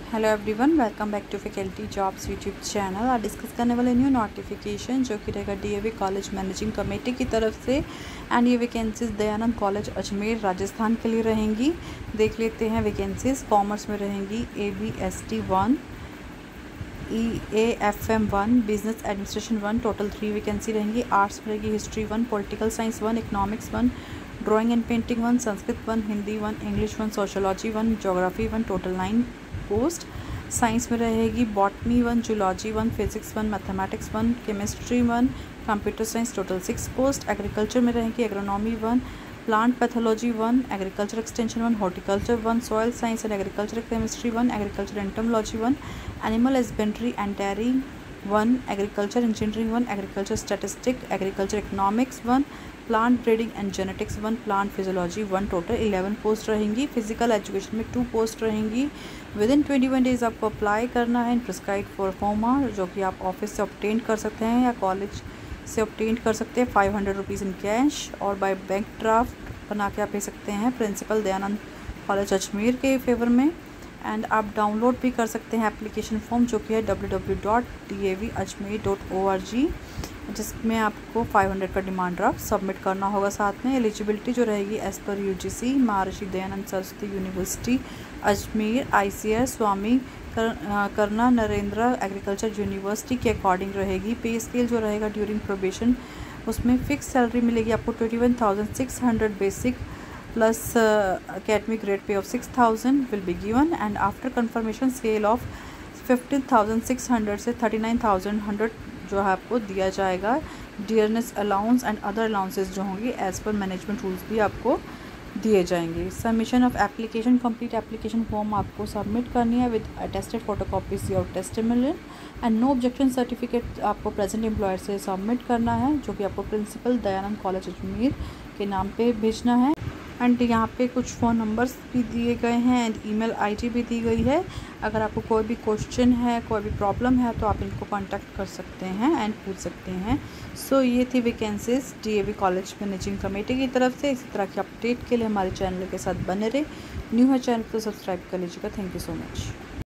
Hello everyone, welcome back to faculty jobs YouTube channel. आज discuss करने वाले new notification जो कि रहेगा डीएवी कॉलेज मैनेजिंग कमेटी की तरफ से। एंड ये वैकेंसीज दयानंद कॉलेज अजमेर राजस्थान के लिए रहेंगी। देख लेते हैं वैकेंसीज। कॉमर्स में रहेंगी ABST 1, EAFM 1, business administration 1, total 3 vacancy रहेंगी। आर्ट्स में रहेगी history 1, political science 1, economics 1, drawing and painting 1, Sanskrit 1, Hindi 1, English 1, sociology 1, geography 1, total 9 post. Science में रहेगी botany 1, zoology 1, physics 1, mathematics 1, chemistry 1, computer science, total 6 post. Agriculture में रहेगी agronomy 1, plant pathology 1, agriculture extension 1, horticulture 1, soil science and agriculture chemistry 1, agriculture entomology 1, animal husbandry and dairy 1, agriculture engineering 1, agriculture statistic, agriculture economics 1, plant breeding and genetics 1, plant physiology 1, total 11 post रहेंगी। Physical education में 2 post रहेंगी। Within 21 days आपको apply करना है in prescribe for फॉर्मा, जो कि आप ऑफिस से ऑब्टेन कर सकते हैं या कॉलेज से ऑब्टेन कर सकते हैं। 500 रुपीज़ इन कैश और बाय बैंक ड्राफ्ट बना के आप भेज सकते हैं प्रिंसिपल दयानंद कॉलेज अजमेर के फेवर में। एंड आप डाउनलोड भी कर सकते हैं एप्लीकेशन फॉर्म, जो कि है www.davajmer.org, जिसमें आपको 500 का डिमांड ड्राफ्ट सबमिट करना होगा। साथ में एलिजिबिलिटी जो रहेगी एज़ पर UGC Maharshi Dayanand Saraswati university Ajmer, ICAR Swami करना नरेंद्र एग्रीकल्चर यूनिवर्सिटी के अकॉर्डिंग रहेगी। पे स्केल जो रहेगा ड्यूरिंग प्रोबेशन, उसमें फ़िक्स सैलरी मिलेगी आपको 21,600 basic plus academic grade pay of 6,000 will be given, and after confirmation scale of 15,600 से 39,100 जो है आपको दिया जाएगा। Dearness allowance and other allowances जो होंगी एज़ पर मैनेजमेंट रूल्स भी आपको दिए जाएंगे। Submission of application, complete application form आपको सबमिट करनी है विद अटेस्टेड फोटोकॉपीज और testimonial and no objection certificate आपको प्रेजेंट एम्प्लॉयर से सबमिट करना है, जो कि आपको प्रिंसिपल दयानंद कॉलेज अजमेर के नाम पे भेजना है। एंड यहाँ पे कुछ फ़ोन नंबर्स भी दिए गए हैं एंड ईमेल ID भी दी गई है। अगर आपको कोई भी क्वेश्चन है, कोई भी प्रॉब्लम है, तो आप इनको कांटेक्ट कर सकते हैं एंड पूछ सकते हैं। सो ये थी vacancies DAV college managing committee की तरफ से। इसी तरह की अपडेट के लिए हमारे चैनल के साथ बने रहे। न्यू है चैनल तो सब्सक्राइब कर लीजिएगा। Thank you so much.